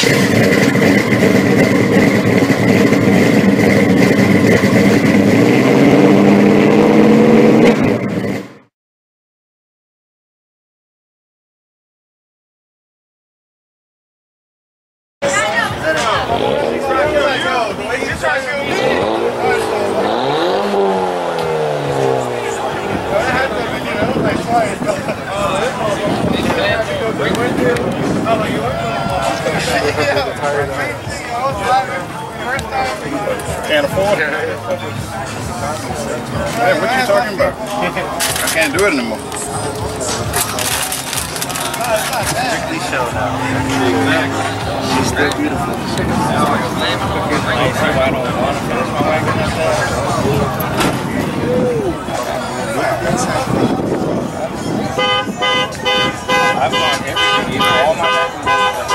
Can't afford it. Hey, what you talking about? I can't do it anymore. Strictly show now. She's still beautiful. I've gone everything, all my wagons.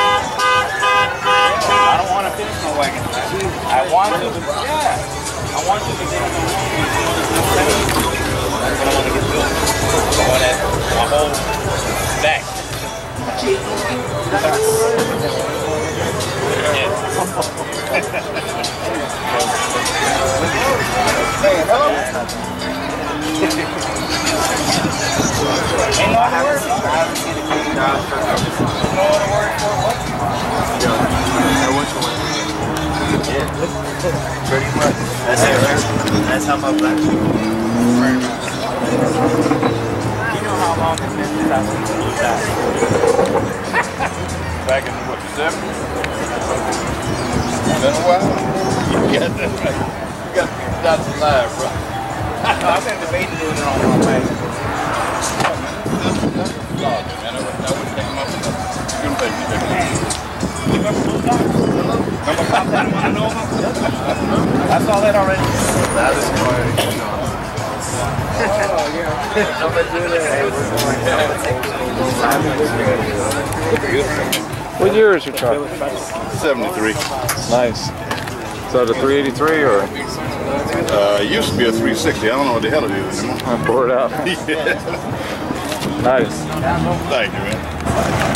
I don't want to finish my wagon. I want to, yeah. I want to get on the road. That's what I want to get built. I want that, my whole back. Ain't no other word for it. I haven't seen a clean job for it. No other word for what? I want you one. Yeah. Pretty much. That's it, right? That's how my black sheep is. You know how long it's been since I've seen blue dot? Back in what, the 70s? Been a while? You got that right. You got the dots alive, bro. I've been debating doing it on my wagon. I saw that already. That is correct. Oh, yeah. I'm going to do that. What year is your truck? 73. Nice. Is that a 383 or? It used to be a 360. I don't know what the hell it is anymore. I bore it out. Yeah. Nice. Thank you, man.